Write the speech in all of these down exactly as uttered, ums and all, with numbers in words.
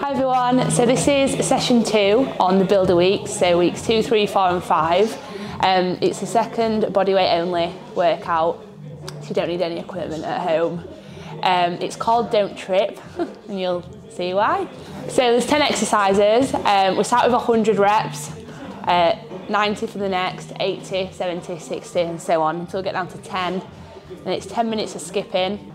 Hi everyone, so this is session two on the builder weeks, so weeks two, three, four and five. Um, it's the second bodyweight only workout, so you don't need any equipment at home. Um, it's called Don't Trip, and you'll see why. So there's ten exercises. Um, we start with one hundred reps, uh, ninety for the next, eighty, seventy, sixty and so on until we get down to ten. And it's ten minutes of skipping.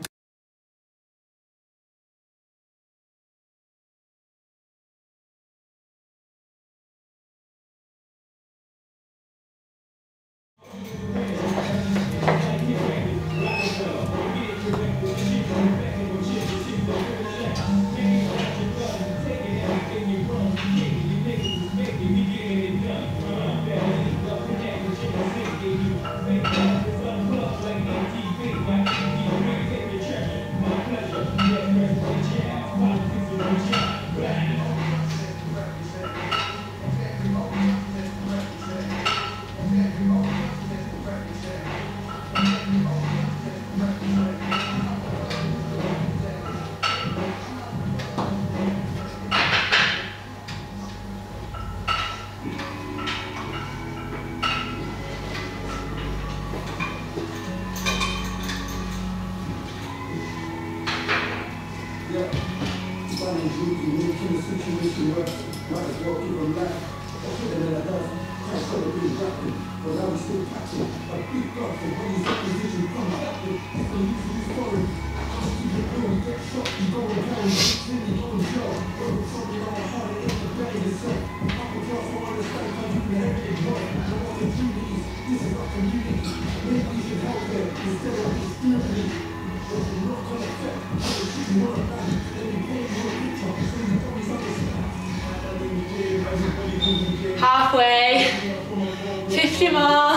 Halfway, fifty more.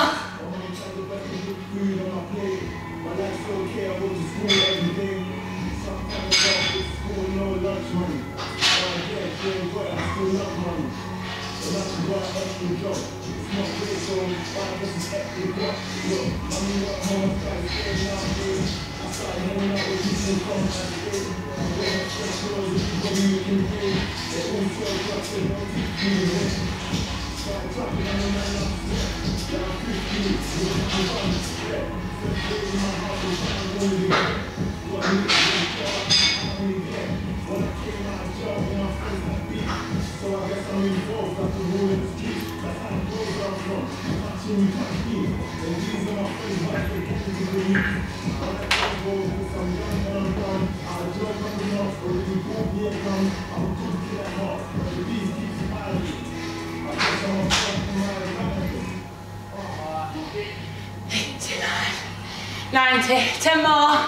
ninety, ten more.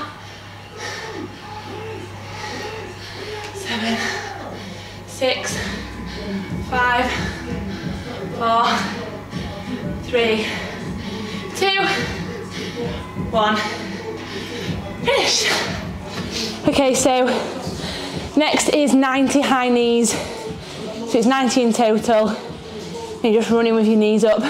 Seven, six, five, four, three, two, one. Finish. Okay, so next is ninety high knees. So it's ninety in total. And you're just running with your knees up.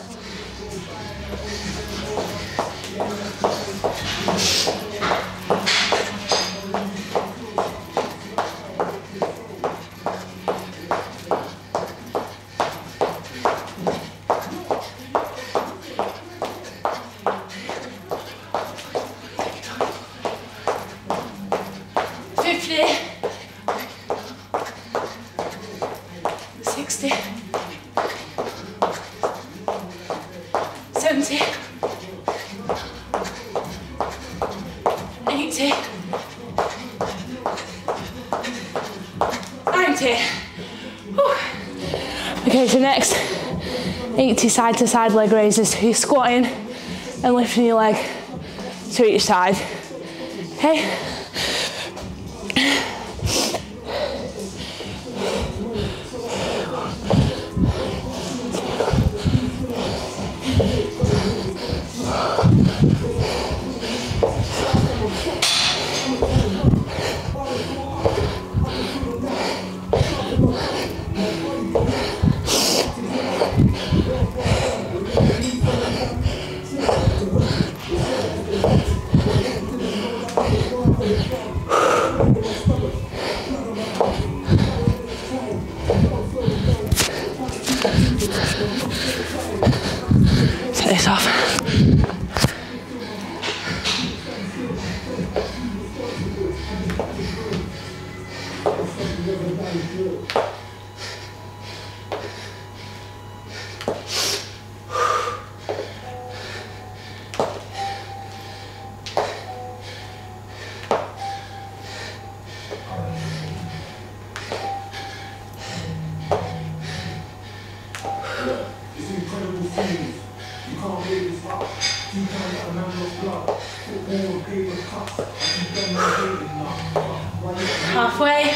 sixty, seventy, eighty, ninety. Whew. Okay, so next, eighty side to side leg raises. So you're squatting and lifting your leg to each side. Okay. Halfway.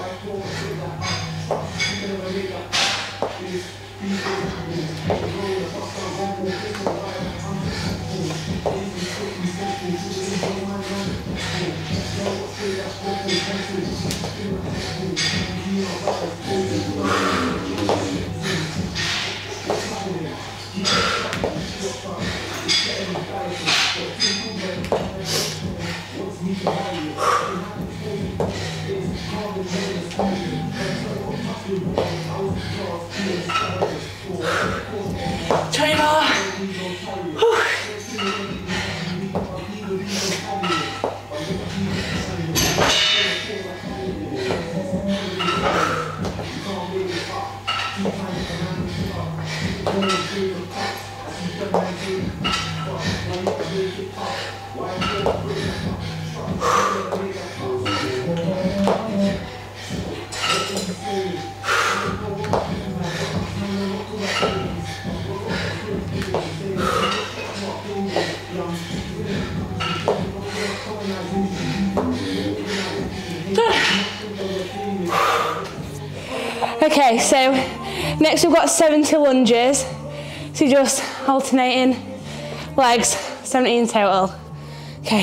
Twenty more. Whew. Okay, so next we've got seventy lunges. So you're just alternating legs, seventeen total. Okay.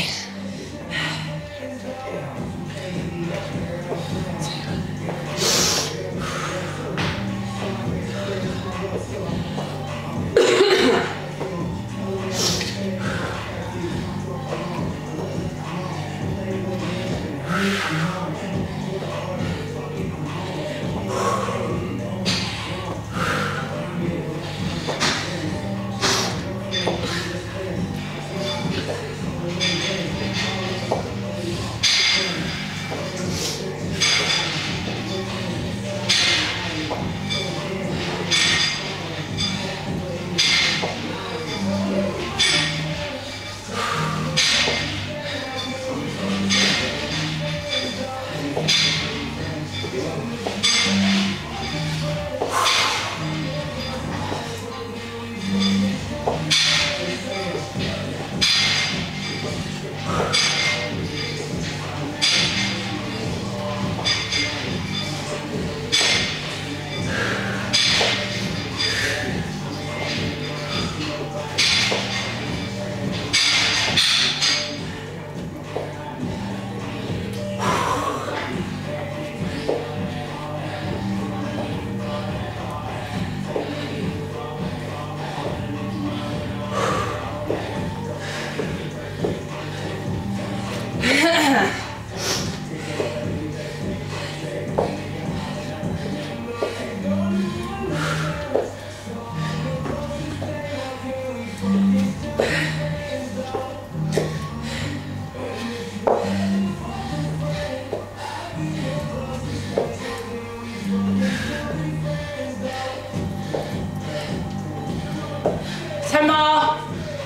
Ten more.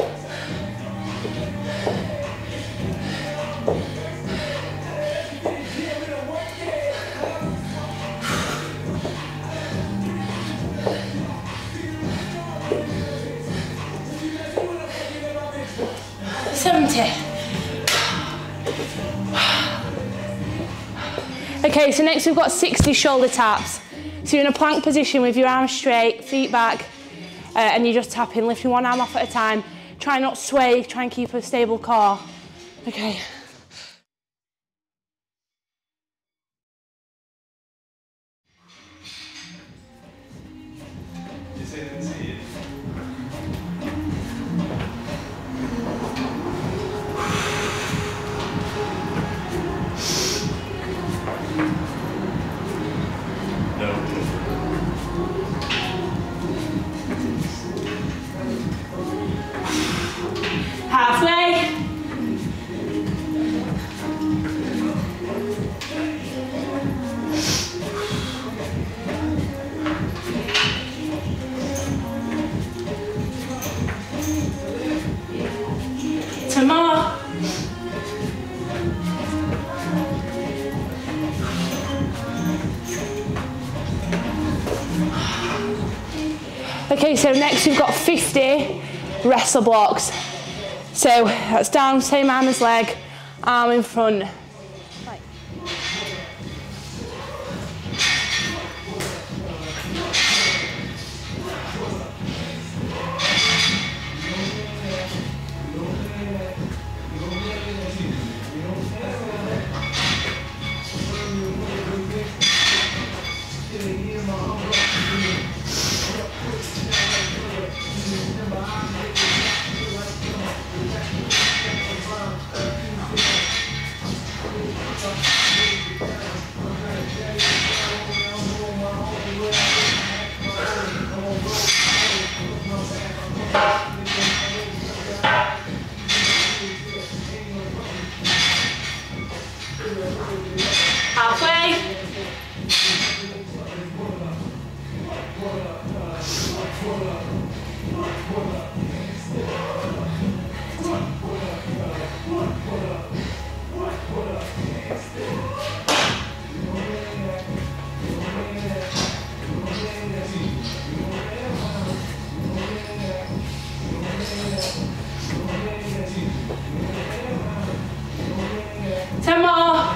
seventy. Okay, so next we've got sixty shoulder taps. So you're in a plank position with your arms straight, feet back, uh, and you're just tapping, lifting one arm off at a time. Try not to sway, try and keep a stable core. Okay. Halfway. Okay, so next we've got fifty wrestle blocks. So that's down, same arm as leg, arm in front. Halfway. Ten more.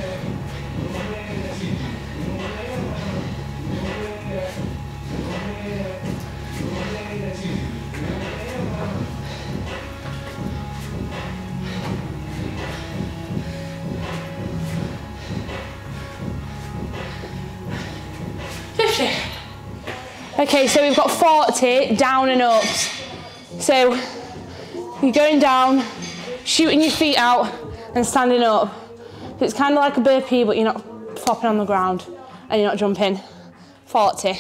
fifty. Okay, so we've got forty down and ups. So you're going down, shooting your feet out and standing up. So it's kind of like a burpee, but you're not flopping on the ground and you're not jumping. forty.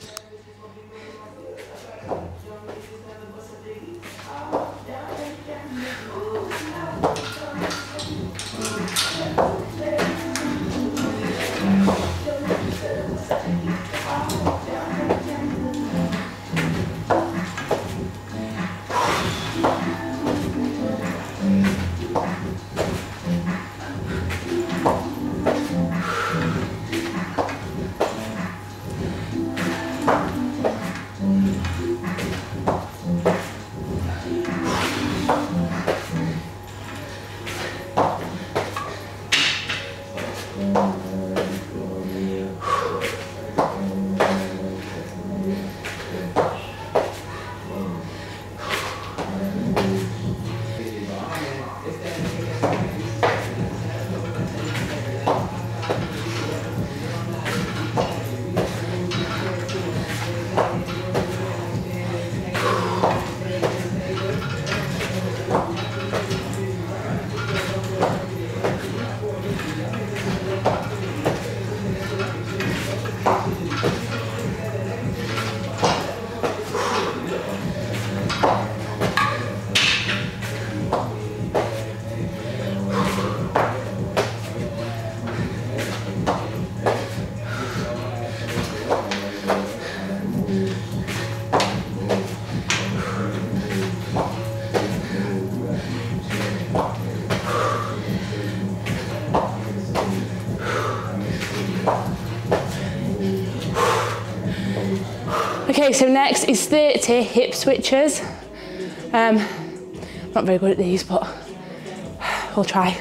Okay, so next is thirty hip switches. Um, I'm not very good at these, but we'll try.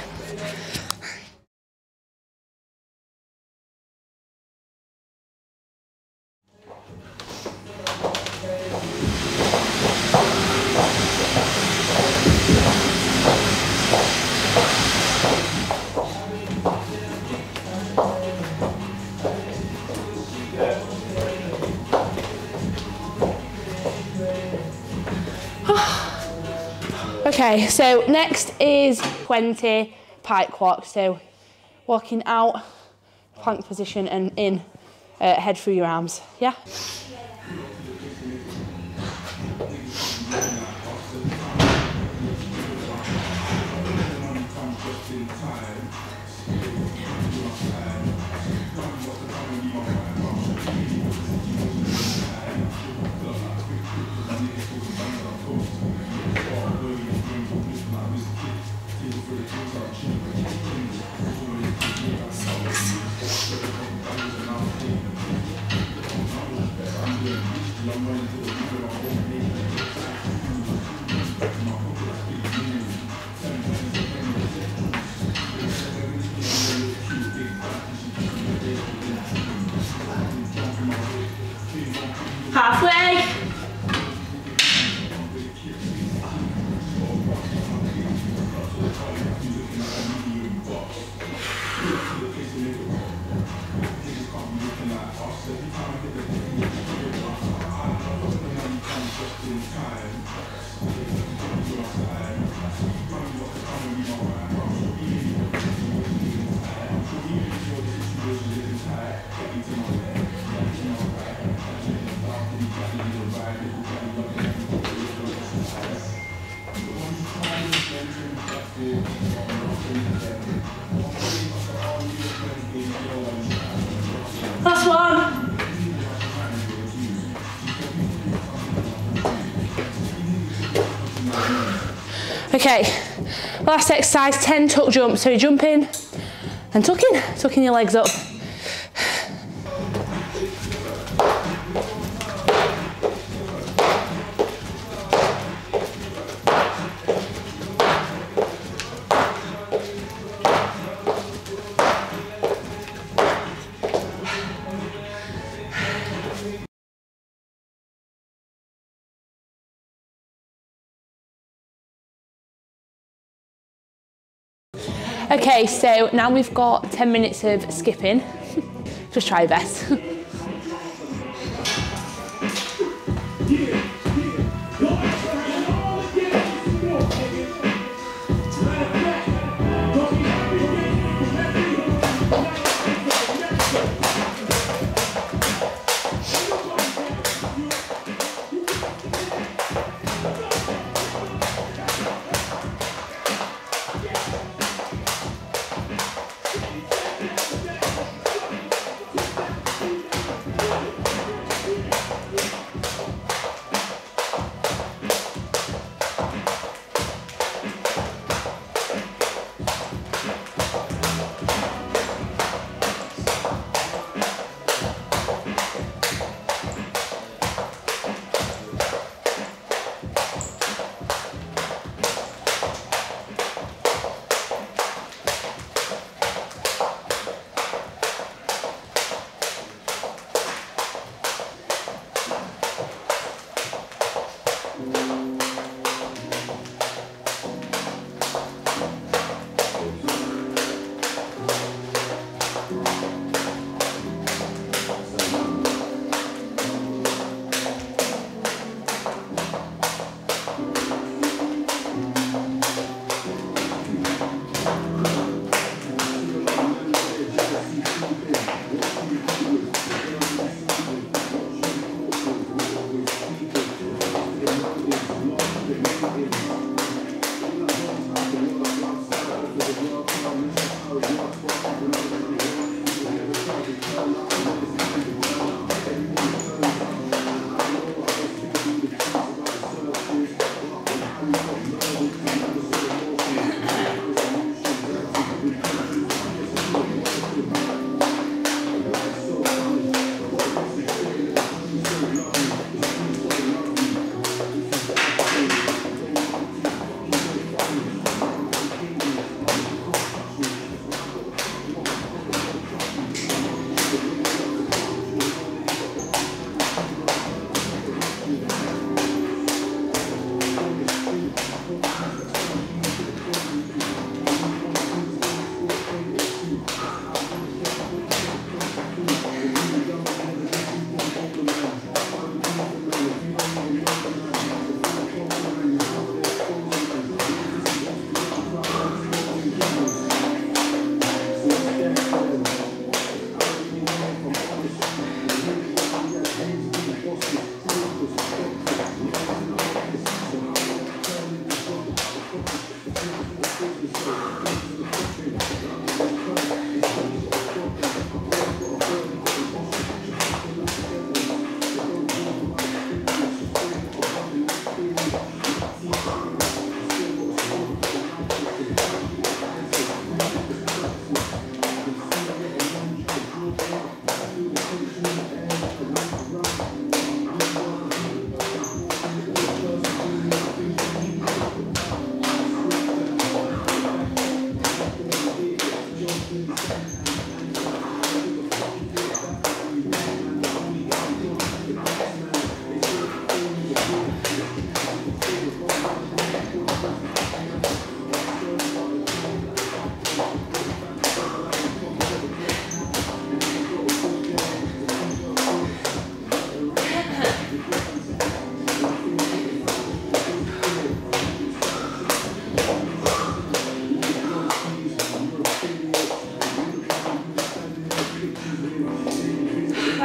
Okay, so next is twenty pike walks. So walking out, plank position and in, uh, head through your arms, yeah? Last one. Okay, last exercise, ten tuck jumps. So you jump in and tuck in, tucking your legs up. Okay, so now we've got ten minutes of skipping. Just try your best.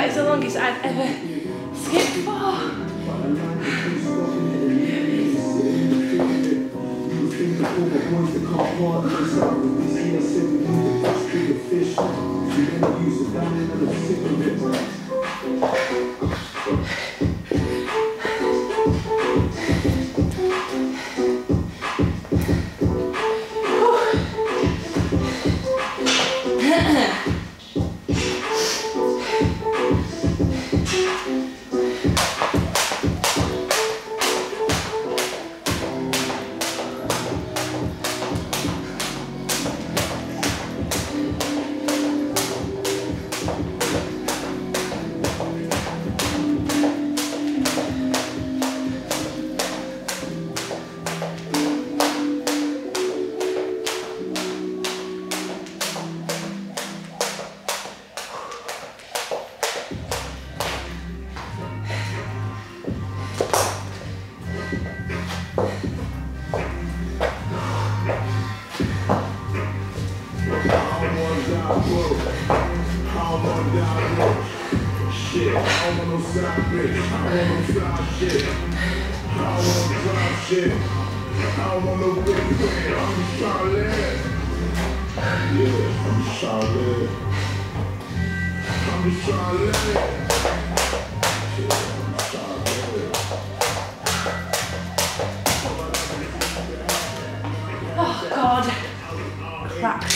That is the longest I've ever skipped for. Shit, I don't want no side bitch. I don't want no side shit. I don't want no drop shit. I don't want no big thing. I'm just trying to live. Yeah, I'm just trying to live. I'm just trying to live. Yeah, I'm just trying to live. Oh God. Cracked.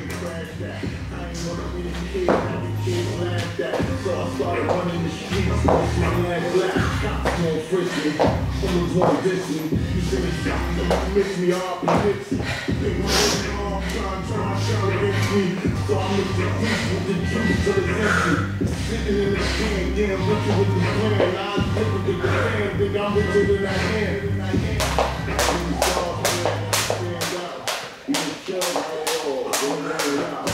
So I started running the streets, my last black cops more frisky. Someone's gonna diss me. You see me shopping, you miss me, I'll be mixing. They want to be all time, trying to shout against me. So I mix the juice with the juice till it's empty. Sitting in the can, getting richer with the plan. I'm different than the fan, think I'm richer than I am. I am. These all stand out. You can show my all, don't let it out.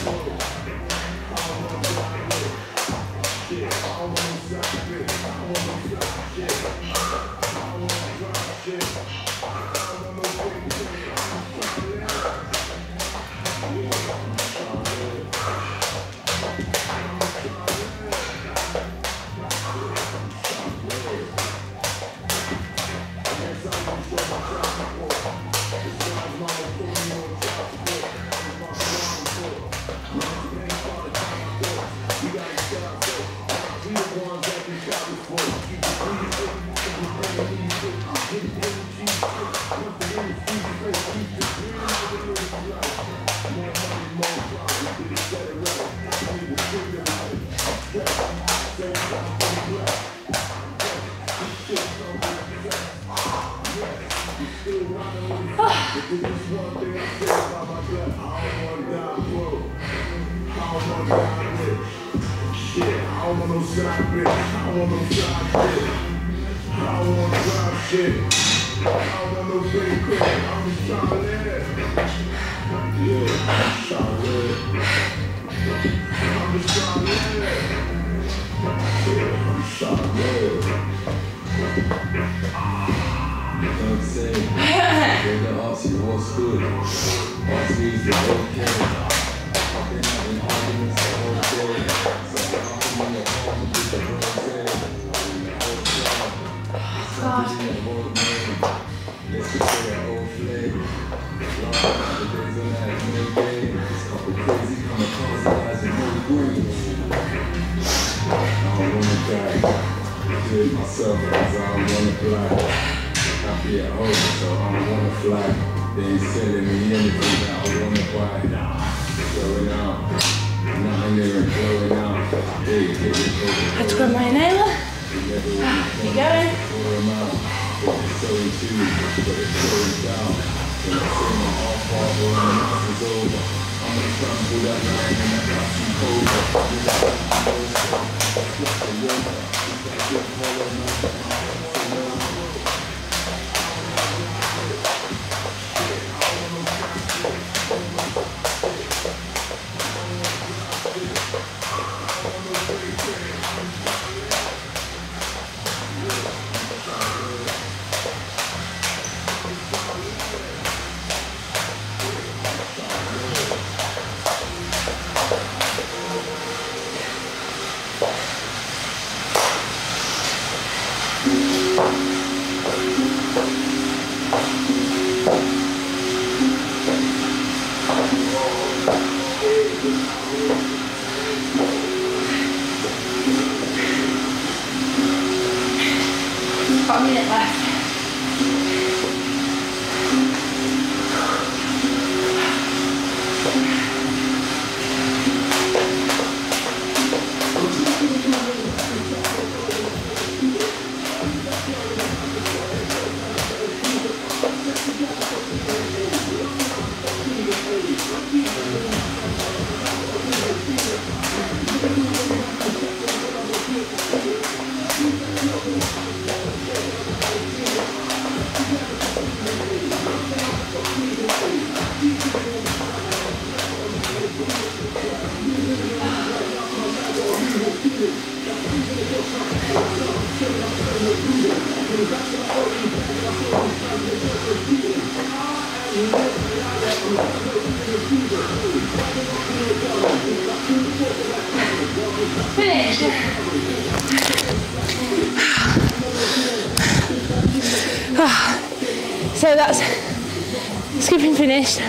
got a minute left. Finished. So that's skipping finished.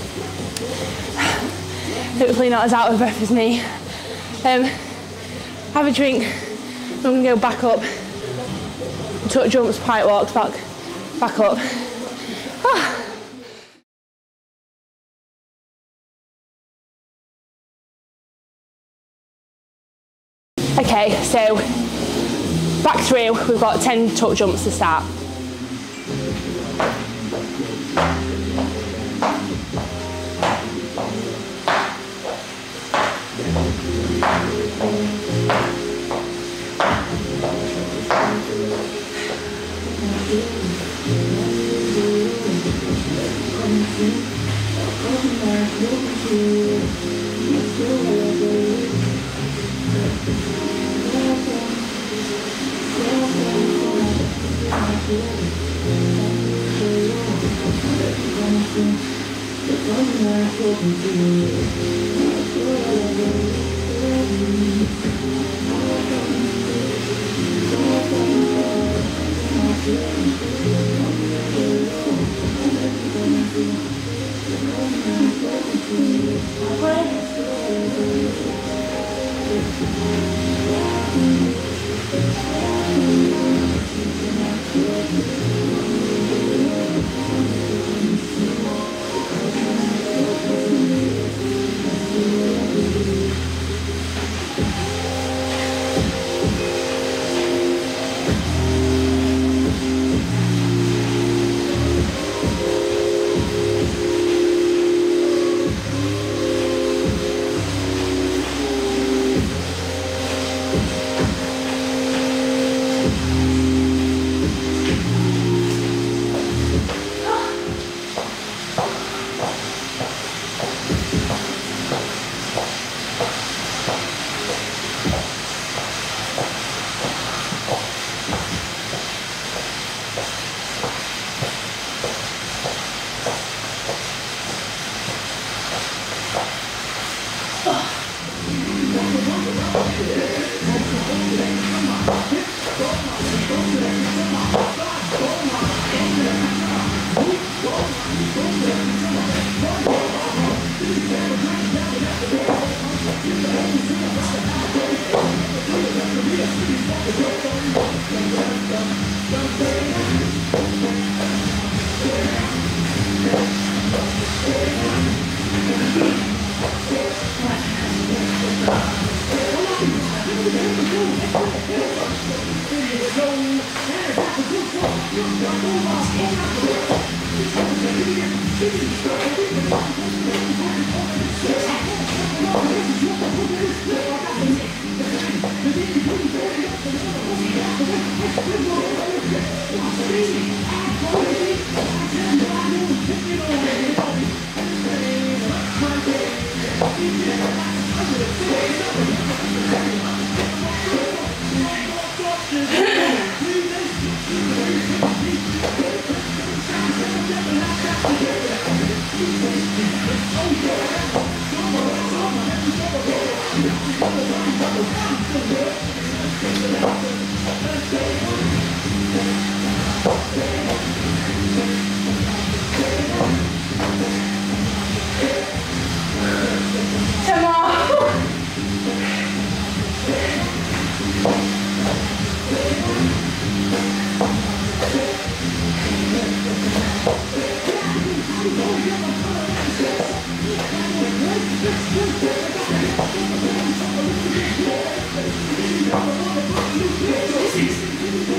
Hopefully not as out of breath as me. Um, have a drink. I'm going to go back up. Tuck jumps, pike walks, back, back up. Ah. Okay, so back through, we've got ten tuck jumps to start.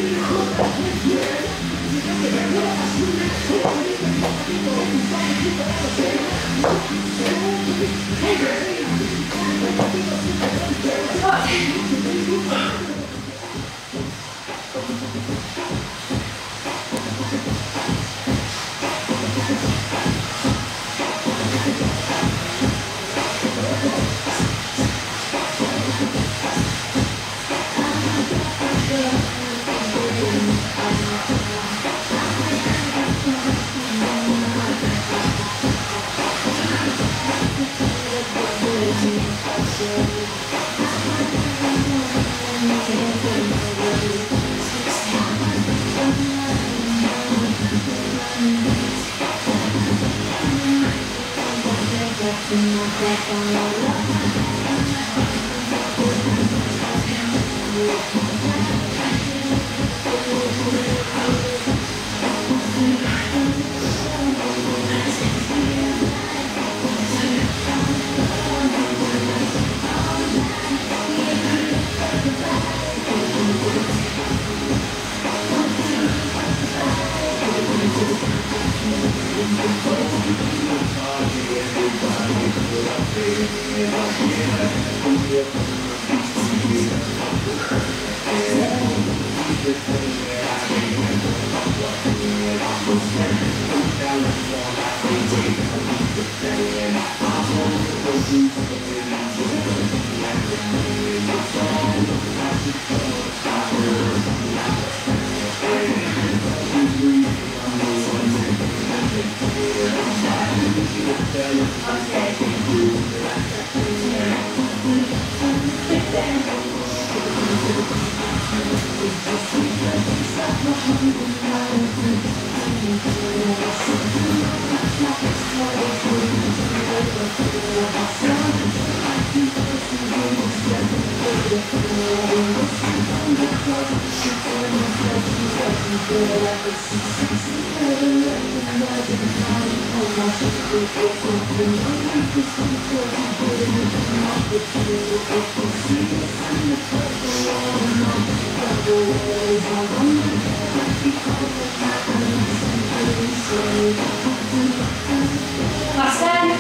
Last ten.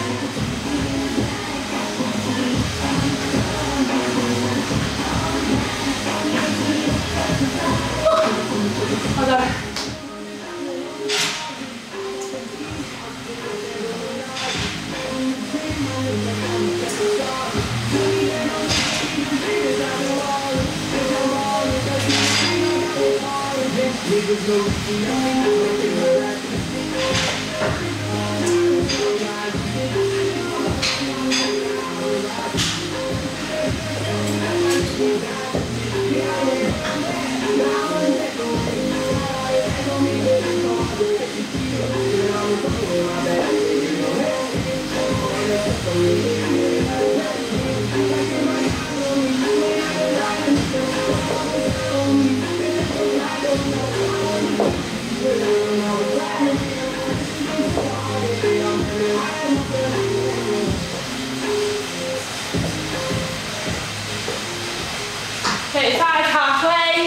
Hold on. thirty-five halfway.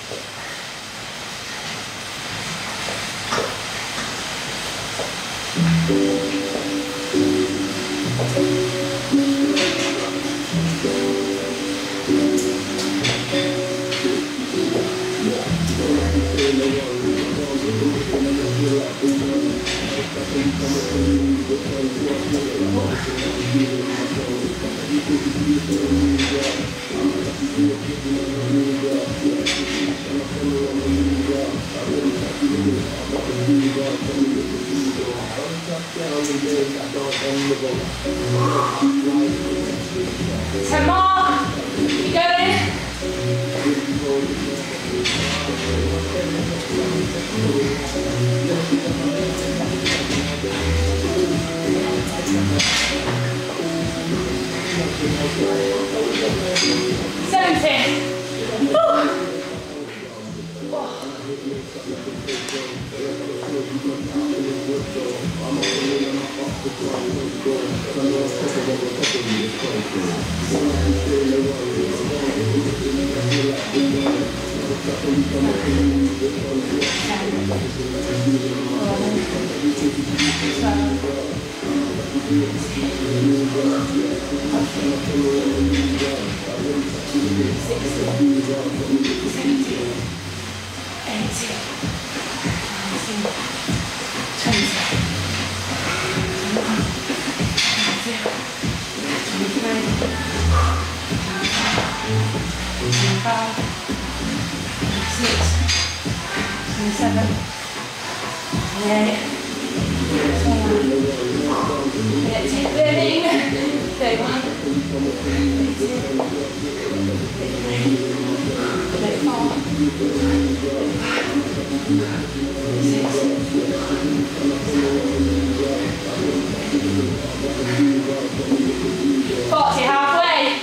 Ten more. Keep going. Seventy. Woo. Oh. Seven, eight, thirteen, thirty-one, thirty-two, thirty-three, thirty-four, thirty-six, forty, halfway.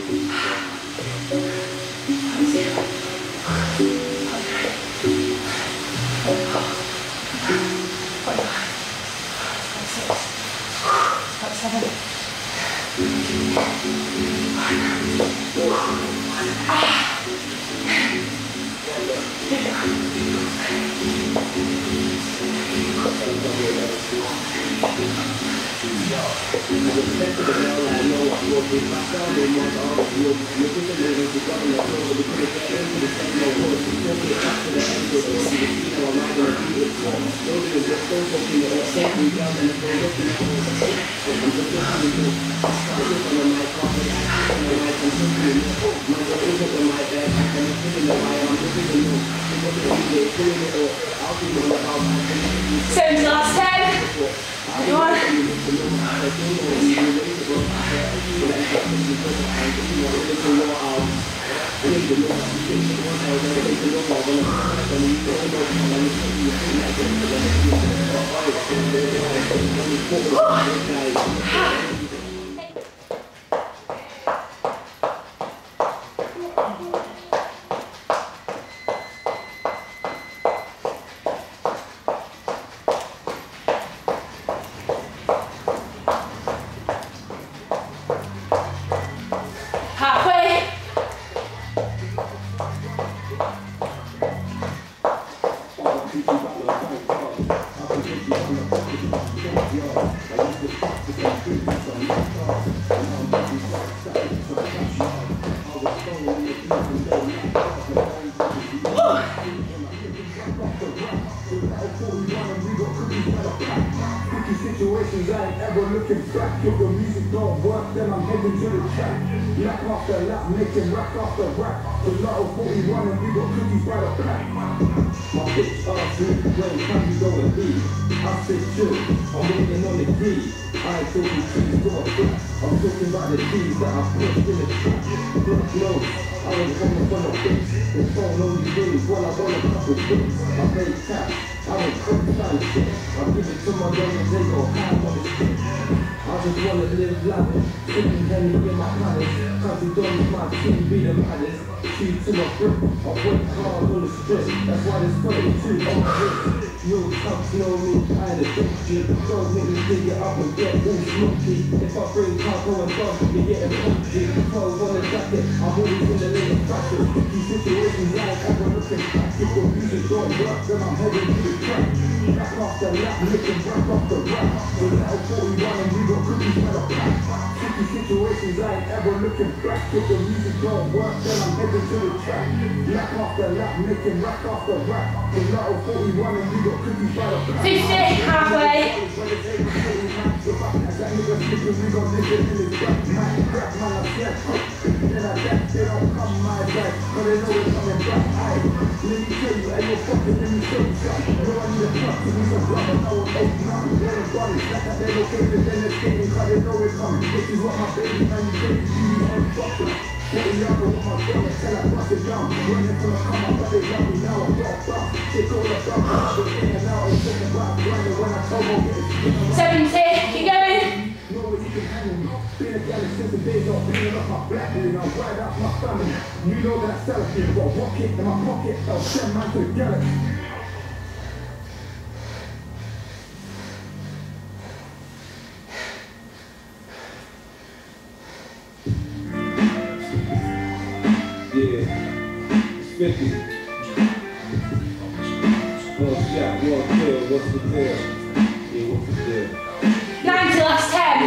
Seven. Seven to last ten. Anyone? Halfway. Situations I ain't ever looking back. If the music don't work, then I'm heading to the track. Lap after lap, making rack after rack. The lotto forty-one and we got cookies by the pack. My bitch asked me, when can you go and be? I said chill, I'm waiting on the D. I ain't talking trees, got a foot. I'm talking about the D's that I pushed in the track. Blood knows, I ain't coming from the bitch. The phone only rings while I run a couple bits. I made cash. I don't cook that shit. I give it to my young and they go high on the stick. I just wanna live lavish, sipping Henny in my palace. Country Donnie's my team, be the maddest. Key to my grip, I work hard on the strip. That's why there's thirty-two on my wrist. Real tough know me, I ain't a dick shit. Don't make me dig it up and get all smoky. If I bring Taco and Dog, you're getting punchy. Clothes on the jacket, I'm always in the latest fashion. These situations I ain't ever looking back. If the music don't work, then I'm heading to the track. Lap after lap, making rap after rap. So now forty-one and we got cookies by the pack. Tricky situations I ain't ever looking back. If the music don't work, then I'm heading to the track. Lap after lap, making rap after rap. So now forty-one and we got cookies by the pack. fifty, halfway. That nigga slipping, we gon' live it in his back. Man, crap, man, I said. Then I bet they don't come my back, but they know it's coming back. Aye, let me tell you, and you're fucking, let me show you something. No, I need a fuck to be some brother, no one ain't nothing. They're the bodies, like that they're located, then they're skating, cause they know it's coming. This is what my baby man, you crazy, you ain't fucking. Getting younger with my brother, tell I bust it down. Running from the come up, but they love me now, I'm got a bust. Take all the stuff, I've been in and out, and talking about grinding when I told them get it. seventy, keep going. No way you can handle me. Been a galley since the days of being up my black dude. I'm right out my family. You know that I sell a few, got a rocket in my pocket. I'll send man to the galaxy. Yeah, it's fifty. ninety last ten.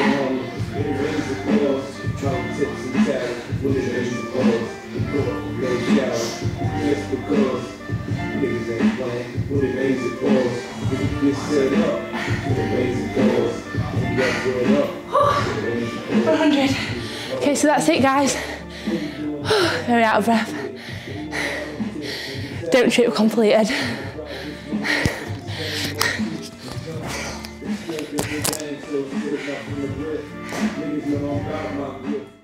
one hundred. Okay, so that's it, guys. Very out of breath. Don't trip completed.